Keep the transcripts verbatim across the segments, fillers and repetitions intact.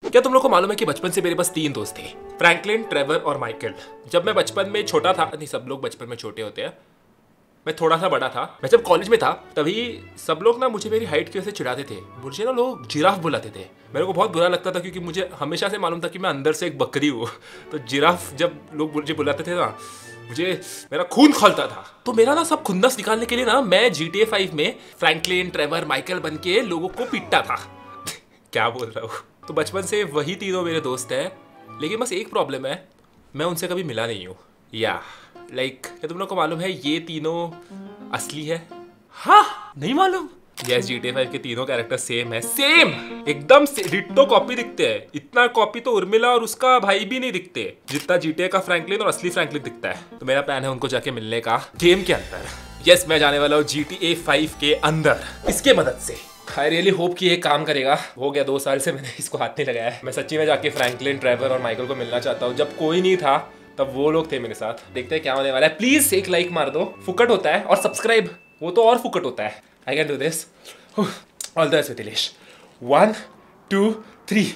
क्या तुम लोग को मालूम है कि बचपन से मेरे पास तीन दोस्त थे, फ्रैंकलिन, ट्रेवर और माइकल। जब मैं बचपन में छोटा था, नहीं सब लोग बचपन में छोटे होते हैं, मैं थोड़ा सा बड़ा था, मैं जब कॉलेज में था तभी सब लोग ना मुझे मेरी हाइट की वजह से चिढ़ाते थे। मुझे ना लोग जिराफ बुलाते थे। मेरे को बहुत बुरा लगता था क्योंकि मुझे हमेशा से मालूम था कि मैं अंदर से एक बकरी हूँ। तो जिराफ जब लोग मुझे बुलाते थे ना, मुझे मेरा खून खौलता था। तो मेरा ना सब खुंदस निकालने के लिए ना मैं जी टी ए फाइव में फ्रैंकलिन, ट्रेवर, माइकल बन के लोगों को पीटता था। क्या बोल रहा हूँ। तो बचपन से वही तीनों मेरे दोस्त हैं, लेकिन बस एक प्रॉब्लम है, मैं उनसे कभी मिला नहीं हूँ। या लाइक क्या तुम लोग को मालूम है ये तीनों असली है? हाँ, नहीं मालूम। Yes, G T A five के तीनों कैरेक्टर सेम है, सेम एकदम से डिट्टो कॉपी दिखते हैं। इतना कॉपी तो उर्मिला और उसका भाई भी नहीं दिखते जितना जी टी ए का फ्रैंकलिन और असली फ्रैंकलिन दिखता है। तो मेरा प्लान है उनको जाके मिलने का गेम के अंदर। यस, मैं जाने वाला हूँ जी टी ए फाइव के अंदर इसके मदद से। आई रियली होप कि ये काम करेगा। हो गया दो साल से मैंने इसको हाथ नहीं लगाया है। मैं सच्ची में जाके फ्रैंकलिन, ट्रेवर और माइकल को मिलना चाहता हूँ। जब कोई नहीं था तब वो लोग थे मेरे साथ। देखते हैं क्या होने वाला है। प्लीज एक लाइक मार दो, फुकट होता है, और सब्सक्राइब वो तो और फुकट होता है। I can do this. All the best with Ilesh. One two three.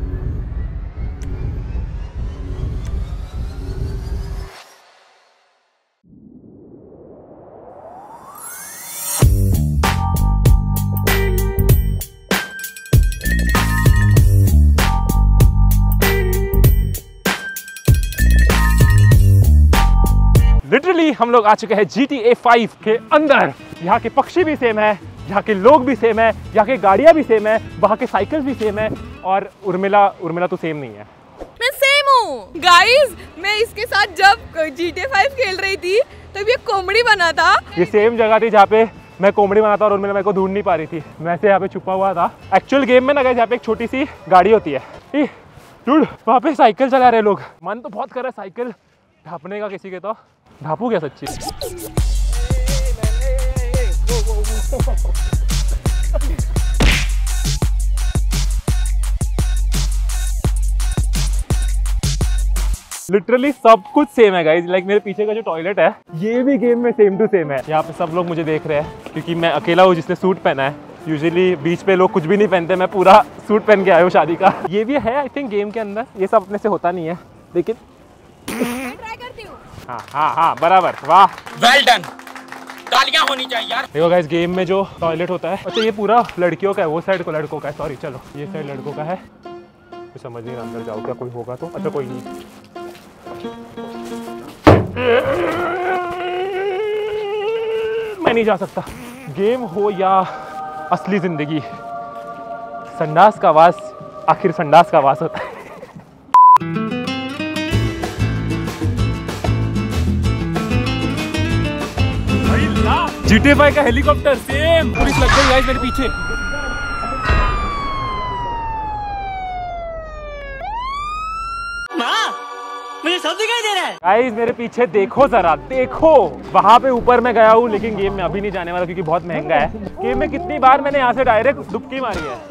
Literally हम लोग आ चुके हैं जी टी ए फाइव के अंदर। यहाँ के पक्षी भी सेम है, यहाँ के लोग भी सेम है, यहाँ के गाड़ियाँ भी सेम है, वहाँ के साइकिल्स भी सेम है। और उर्मिला उर्मिला तो सेम नहीं है। मैं सेम हूँ गाइस। मैं इसके साथ जब जी टी ए फाइव खेल रही थी तब ये कोमड़ी बना था। ये सेम जगह थी जहाँ पे मैं कोमड़ी बना था और उर्मिला मेरे को ढूंढ नहीं पा रही थी। मैं से यहाँ पे छुपा हुआ था। एक्चुअल गेम में ना गाइस यहाँ पे एक छोटी सी गाड़ी होती है। डूड, वहाँ पे साइकिल चला रहे लोग। मन तो बहुत कर रहा है साइकिल ढापने का किसी के। तो ढापू क्या सच्ची? लिटरली सब कुछ सेम है गाइस। लाइक मेरे पीछे का जो टॉयलेट है ये भी गेम में सेम टू सेम है। यहाँ पे सब लोग मुझे देख रहे हैं क्योंकि मैं अकेला हूँ जिसने सूट पहना है। यूजुअली बीच पे लोग कुछ भी नहीं पहनते, मैं पूरा सूट पहन के आया हूँ शादी का। ये भी है आई थिंक गेम के अंदर। ये सब अपने से होता नहीं है लेकिन ट्राई करती हूँ। हाँ हाँ हाँ बराबर, वाह, वेल डन। तालियां होनी चाहिए यार। देखो गाइस गेम में जो टॉयलेट होता है, अच्छा ये पूरा लड़कियों का है, वो साइड को लड़कों का है। सॉरी, चलो ये साइड लड़कों का है। तो समझ नहीं अंदर जाओ, क्या कोई होगा तो? अच्छा कोई नहीं। मैं नहीं जा सकता। गेम हो या असली जिंदगी, संडास का आवाज आखिर संडास का आवाज होता है। जी टी ए फाइव का हेलीकॉप्टर सेम। पुलिस लग गई गाइस मेरे पीछे। माँ, मुझे सब दिखाई दे रहा है। गाइस मेरे पीछे देखो जरा, देखो वहां पे ऊपर मैं गया हूँ लेकिन गेम में अभी नहीं जाने वाला क्योंकि बहुत महंगा है। गेम में कितनी बार मैंने यहाँ से डायरेक्ट डुबकी मारी है।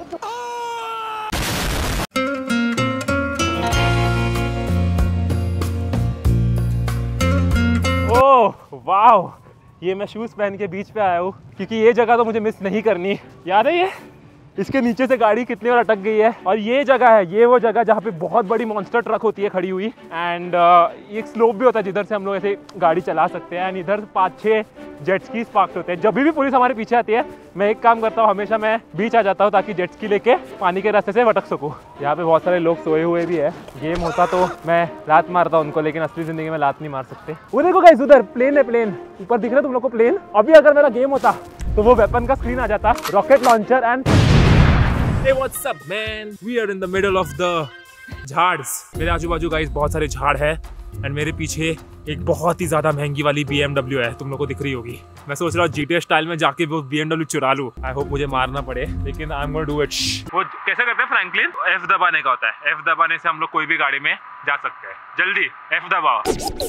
ओह वाह, ये मैं शूज पहन के बीच पे आया हूँ क्योंकि ये जगह तो मुझे मिस नहीं करनी। याद है ये इसके नीचे से गाड़ी कितनी बार अटक गई है। और ये जगह है, ये वो जगह जहाँ पे बहुत बड़ी मॉन्स्टर ट्रक होती है खड़ी हुई। एंड uh, एक स्लोप भी होता है जिधर से हम लोग ऐसे गाड़ी चला सकते हैं। एंड इधर पाँच छः जेट स्कीज पार्क होते हैं। जब भी पुलिस हमारे पीछे आती है मैं एक काम करता हूँ, हमेशा मैं बीच आ जाता हूँ ताकि जेट स्की लेके पानी के रास्ते से भटक सकूँ। यहाँ पे बहुत सारे लोग सोए हुए भी है। गेम होता तो मैं लात मारता उनको, लेकिन असली जिंदगी में लात नहीं मार सकते। वो देखो गाइस उधर प्लेन है, प्लेन ऊपर दिख रहा है तुम लोग को प्लेन। अभी अगर मेरा गेम होता तो वो वेपन का स्क्रीन आ जाता, rocket launcher and Hey, what's up, man? We are in the middle of the झाड़। मेरे आजू बाजू गाइस बहुत सारे झाड़ है एंड मेरे पीछे एक बहुत ही ज्यादा महंगी वाली बी एम डब्ल्यू है, तुम लोग को दिख रही होगी। मैं सोच रहा हूँ जी टी ए स्टाइल में जाके वो बी एम डब्ल्यू चुरा लूँ। आई होप मुझे मारना पड़े, लेकिन I am gonna do it. वो कैसे करते हैं फ्रैंकलिन? एफ दबाने का होता है। एफ दबाने से हम लोग कोई भी गाड़ी में जा सकते हैं। जल्दी एफ दबाओ।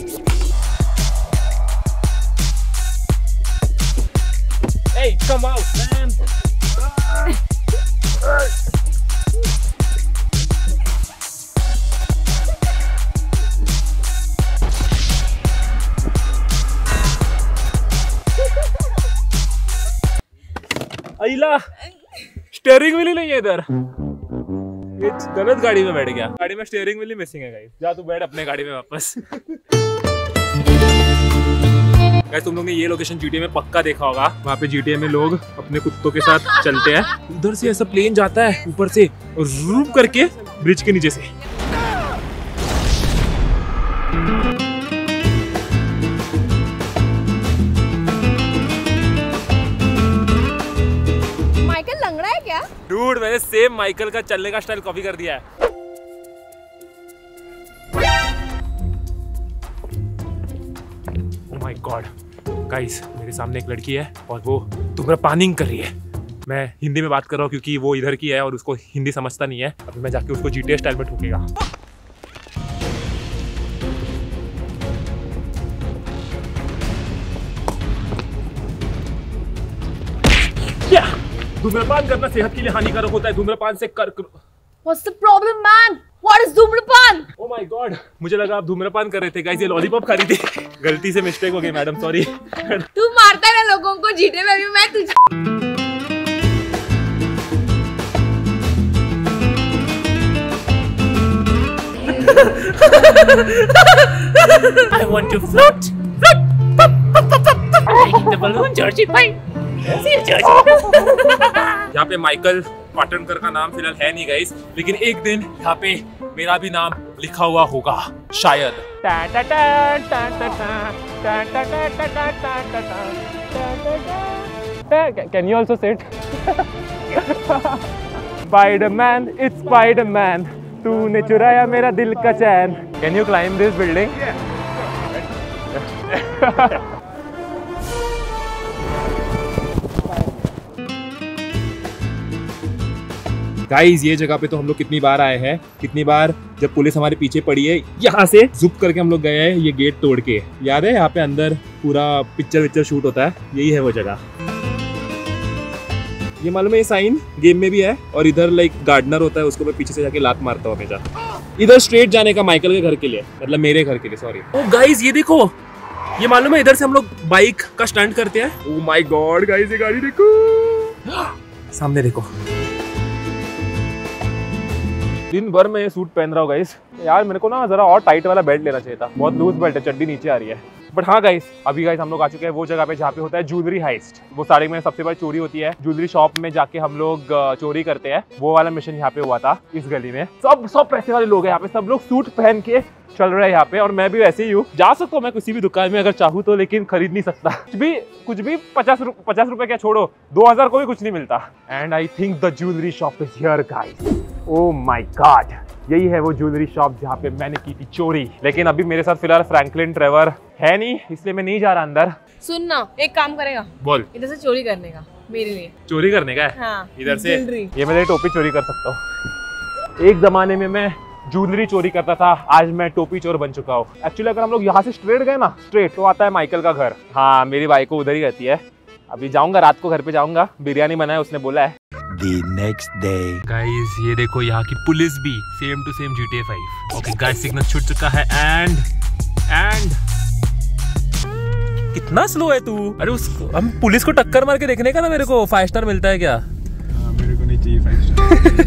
Hey, come out, man. अइला, स्टीयरिंग व्हील ही नहीं है इधर। ये गलत गाड़ी में बैठ गया। गाड़ी में स्टीयरिंग व्हील मिसिंग है गाइस। जा तू बैठ अपने गाड़ी में वापस। गाइस तुम लोग ने ये लोकेशन जीटीए में पक्का देखा होगा। वहाँ पे जीटीए में लोग अपने कुत्तों के साथ चलते हैं। उधर से ऐसा प्लेन जाता है ऊपर से और रूप करके ब्रिज के नीचे से। माइकल लंगड़ा है क्या? डूड मैंने सेम माइकल का चलने का स्टाइल कॉपी कर दिया है। माय गॉड गाइस, मेरे सामने एक लड़की है और वो धूम्रपानिंग कर रही है। मैं हिंदी में बात कर रहा हूँ क्योंकि वो इधर की है और उसको हिंदी समझता नहीं है। अभी मैं जाके उसको जीटीए स्टाइल में ठोकेगा। क्या? धूम्रपान करना सेहत के लिए हानिकारक होता है। धूम्रपान से कर What's the problem, man? What is धूम्रपान? Oh my God, मुझे लगा आप धूम्रपान कर रहे थे गाइस। ये लॉलीपॉप खा रही थी। गलती से मिस्टेक हो गई मैडम, सॉरी। तू मारता है ना लोगों को जीटे में, भी मैं तुझे। I want to float, float, pop, pop, pop, pop, pop. Like the balloon, Georgie भाई। यहाँ पे माइकल पाटनकर का नाम फिलहाल है नहीं गाइस, लेकिन एक दिन यहाँ पे मेरा भी नाम लिखा हुआ होगा शायद। Can you also sit? Spider-Man, it's Spider-Man. तूने चुराया मेरा दिल का चैन। Can you climb this building? Guys ये जगह पे तो हम लोग कितनी बार आए हैं, कितनी बार जब पुलिस हमारे पीछे पड़ी है, यहाँ से जुप करके हम लोग गए हैं ये गेट तोड़ के। याद है यहाँ पे अंदर पूरा पिक्चर विक्चर शूट होता है, यही है वो जगह। ये मालूम है ये साइन गेम में भी है, और इधर लाइक गार्डनर होता है, उसको मैं पीछे से जाके लात मारता हूँ हमेशा। इधर स्ट्रेट जाने का माइकल के घर के लिए, मतलब मेरे घर के लिए, सॉरी। ओ गाइस ये देखो, ये मालूम है इधर से हम लोग बाइक का स्टंट करते हैं। ओ माय गॉड गाइस ये गाड़ी देखो, सामने देखो। दिन भर में ये सूट पहन रहा हूँ गाइस। यार मेरे को ना जरा और टाइट वाला बेल्ट लेना चाहिए था, बहुत लूज बेल्ट है, चड्डी नीचे आ रही है। बट हाँ गाइस, अभी गाइस हम लोग आ चुके हैं वो जगह पे जहाँ पे होता है ज्वेलरी हाइस्ट। वो साड़ी में सबसे बड़ी चोरी होती है, ज्वेलरी शॉप में जाके हम लोग चोरी करते हैं। वो वाला मिशन यहाँ पे हुआ था इस गली में। सब सब पैसे वाले लोग हैं यहाँ पे, सब लोग सूट पहन के चल रहे हैं यहाँ पे, और मैं भी वैसे ही हूँ। जा सकता हूँ मैं किसी भी दुकान में अगर चाहूँ तो, लेकिन खरीद नहीं सकता कुछ भी। कुछ भी पचास रुपए पचास रुपए क्या छोड़ो, दो हजार को भी कुछ नहीं मिलता। And I think the jewellery shop is here guys. Oh my god, यही है वो ज्वेलरी शॉप जहाँ पे मैंने की थी चोरी। लेकिन अभी मेरे साथ फिलहाल फ्रैंकलिन ट्रेवर है नहीं, इसलिए मैं नहीं जा रहा अंदर। सुन ना, एक काम करेगा, बोल। इधर से चोरी करने का, मेरे लिए चोरी करने का है? हाँ, इधर से ज्वेलरी। ये मैं टोपी चोरी कर सकता हूँ। एक जमाने में मैं ज्वेलरी चोरी करता था, आज मैं टोपी चोर बन चुका हूँ। एक्चुअली अगर हम लोग यहाँ से स्ट्रेट गए ना, स्ट्रेट तो आता है माइकल का घर। हाँ मेरी बाइक को उधर ही रहती है। अभी जाऊंगा, रात को घर पे जाऊंगा, बिरयानी बनाया उसने बोला है। The next day. गाइस ये देखो यहाँ की पुलिस भी same to same GTA five. Okay guys signal छूट चुका है। एंड एंड कितना स्लो है तू। अरे उस हम पुलिस को टक्कर मार के देखने का ना, मेरे को फाइव स्टार मिलता है क्या? हाँ, मेरे को नहीं चाहिए फाइव स्टार।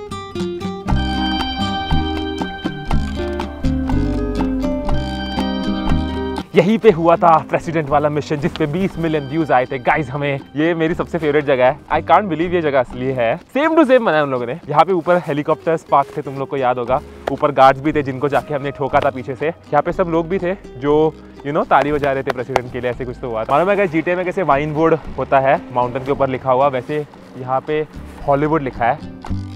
यहीं पे हुआ था प्रेसिडेंट वाला मिशन जिसपे बीस मिलियन व्यूज आए थे गाइस। हमें ये मेरी सबसे फेवरेट जगह है। आई कांट बिलीव ये जगह असली है। सेम टू सेम बनाया हम लोगों ने। यहाँ पे ऊपर हेलीकॉप्टर्स पार्क थे, तुम लोग को याद होगा। ऊपर गार्ड्स भी थे जिनको जाके हमने ठोका था पीछे से। यहाँ पे सब लोग भी थे जो यू नो ताली बजा रहे थे प्रेसिडेंट के लिए, ऐसे कुछ तो हुआ। मालूम है जीटीए में कैसे वाइन बोर्ड होता है माउंटेन के ऊपर लिखा हुआ, वैसे यहाँ पे हॉलीवुड लिखा है।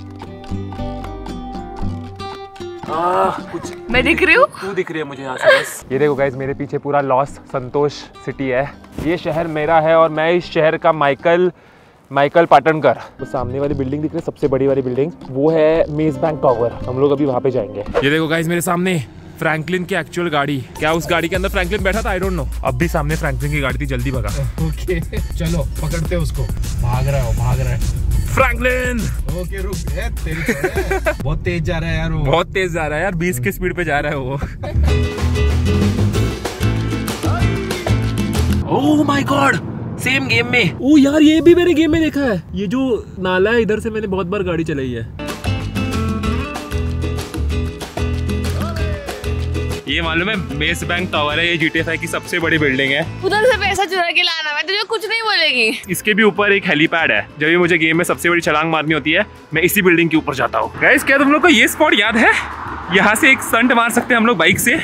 आ, कुछ मैं दिख रही हूँ, तू दिख रही है मुझे यहाँ से बस। ये देखो गाइस मेरे पीछे पूरा लॉस संतोष सिटी है। ये शहर मेरा है और मैं इस शहर का माइकल माइकल पाटनकर। वो सामने वाली बिल्डिंग दिख रही है, सबसे बड़ी वाली बिल्डिंग, वो है मेज बैंक टावर। हम लोग अभी वहाँ पे जाएंगे। ये देखो गाइस मेरे सामने फ्रैंकलिन की एक्चुअल गाड़ी। क्या उस गाड़ी के अंदर फ्रैंकलिन बैठा था? I don't know. अब भी सामने फ्रैंकलिन की गाड़ी थी, जल्दी भगा। ओके चलो पकड़ते उसको। भाग रहा हो भाग रहा है फ्रैंकलिन। ओके रुक, ए, तेरी है। बहुत तेज जा रहा है यार वो। बहुत तेज जा रहा है यार, बीस की स्पीड पे जा रहा है वो। Oh my god, same game में। ओ यार ये भी मैंने गेम में देखा है। ये जो नाला है इधर से मैंने बहुत बार गाड़ी चलाई है। ये मालूम है मेस बैंक टावर है, ये जी टी ए फाइव की सबसे बड़ी बिल्डिंग है। उधर से पैसा चुरा के लाना, मैं तुझे कुछ नहीं बोलेगी। इसके भी ऊपर एक हेलीपैड है। जब भी मुझे गेम में सबसे बड़ी छलांग मारनी होती है मैं इसी बिल्डिंग के ऊपर जाता हूँ। गाइस क्या तुम लोग को ये स्पॉट याद है? यहाँ से एक स्टंट मार सकते हैं हम लोग बाइक से।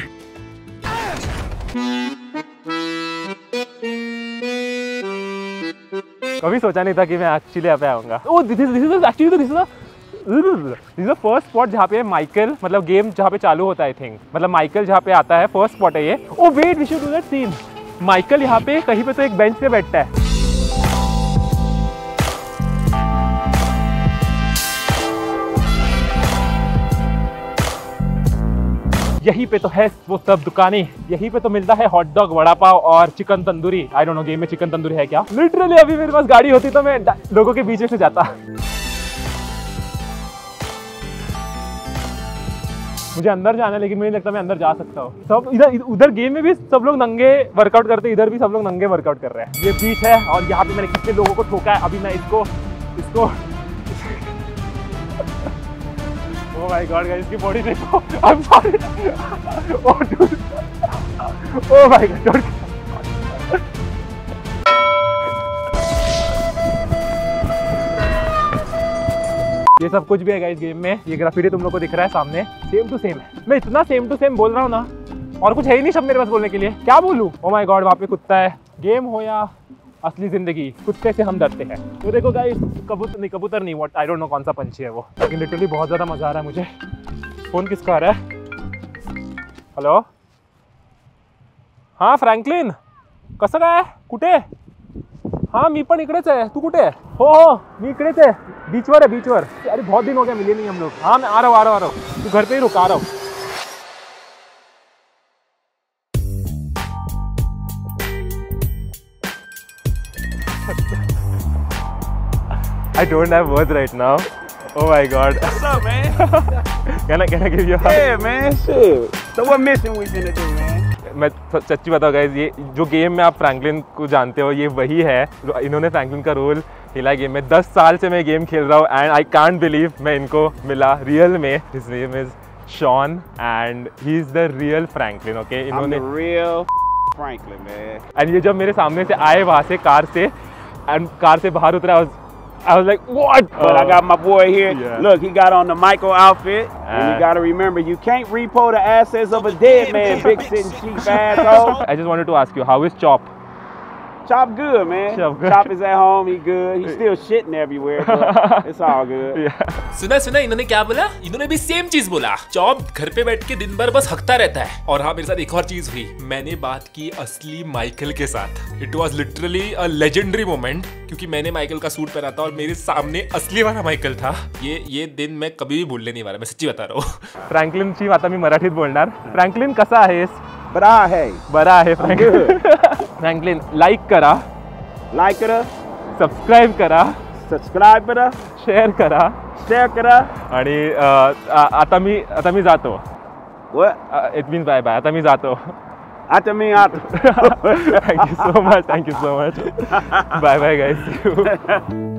कभी सोचा नहीं था कि मैं एक्चुअली यहाँ पे आऊंगा। Oh this is this is actually this is this is first spot जहाँ पे माइकल मतलब गेम जहाँ पे चालू होता है। आई थिंक मतलब माइकल जहाँ पे आता है फर्स्ट स्पॉट है ये। Oh wait we should do that scene. Michael यहाँ पे कहीं पे तो एक बेंच पे बैठता है। यहीं पे तो है वो सब दुकानें, यहीं पे तो मिलता है हॉट डॉग, वड़ा पाव और chicken tandoori. I don't know game में चिकन तंदूरी है क्या। लिटरली अभी मेरे पास गाड़ी होती तो मैं लोगों के बीच में से जाता। मुझे अंदर जाना है लेकिन मुझे लगता है मैं अंदर जा सकता हूँ। सब इधर उधर गेम में भी सब लोग नंगे वर्कआउट करते हैं, इधर भी सब लोग नंगे वर्कआउट कर रहे हैं। ये बीच है और यहाँ पे मैंने कितने लोगों को ठोका है। अभी मैं इसको इसको ओह माय गॉड गाइस इसकी बॉडी देखो। I am sorry. Oh dude oh my god. ये सब कुछ भी है गाइस गेम में। ये ग्राफिटी तुम लोग को दिख रहा है सामने, सेम टू सेम है। मैं इतना सेम टू सेम बोल रहा हूँ ना, और कुछ है ही नहीं सब मेरे पास बोलने के लिए। क्या बोलूँ? ओह माय गॉड वहाँ पे कुत्ता है। गेम हो या असली जिंदगी, कुत्ते से हम डरते हैं। तो देखो गाइस कबूतर नहीं कबूतर नहीं व्हाट आई डोंट नो कौन सा पंछी है वो, लेकिन लिटरली बहुत ज़्यादा मजा आ रहा है मुझे। फोन किसका आ रहा है? हेलो हां फ्रँकलिन कसं काय कुठे? हाँ मी पण इकडेच आहे, तू कुठे? हो हो मी इकडेच आहे, बीचवर आहे बीचवर। अरे बहुत दिन हो गया मिले नहीं हम लोग। हाँ मैं आ रहा हूँ आ रहा हूँ आ रहा हूँ, तू घर पे ही रुक, आ रहा हूँ। I don't have words right now. Oh my god. What's up, man? Can I can I give you a hug? Yeah, man. Shit. So what mission we finna do, man? मैं सच्ची बताऊँ गाइज, ये जो game में आप Franklin को जानते हो ये वही है। इन्होंने फ्रैंकलिन का रोल खेला गेम में। दस साल से मैं गेम खेल रहा हूँ एंड आई कांट बिलीव मैं इनको मिला रियल में। His name is Shawn and he is the real Franklin. Okay इन्होंने I'm the real Franklin, man. And ये जब मेरे सामने से आए वहाँ से कार से एंड कार से बाहर उतरा, I was like, what? But I got my boy here. Yeah. Look, he got on the Michael outfit. Uh, and you got to remember, you can't repo the assets of a dead man, big sitting cheap asshole. I just wanted to ask you, how is Chop? Chop good, man. Chop good. Chop is at home. He good. He's still shitting everywhere, but it's all good. Yeah. सुना सुना इन्होंने क्या बोला? इन्होंने भी same चीज बोला। Chop घर पे बैठ के दिन भर बस हकता रहता है। और हाँ मेरे साथ एक और चीज हुई, मैंने बात की असली माइकल के साथ। It was literally a legendary moment, क्योंकि मैंने माइकल का सूट पहना था और मेरे सामने असली वाला माइकल था। ये ये दिन मैं कभी भी भूलने नहीं वाला, मैं सच्ची बता रहा हूँ। फ्रँकलिनची आता मी मराठीत बोलणार। फ्रँकलिन कसा आहेस? बरा है. बरा आहे फ्रँकलिन. फ्रँकलिन लाईक करा, Like करा, सबस्क्राईब करा, subscribe करा, शेअर करा, share करा. आणि आता मी आता मी जातो. What? It means bye bye. आता मी जातो. After me, after. Thank you so much. Thank you so much. Bye bye guys. See you.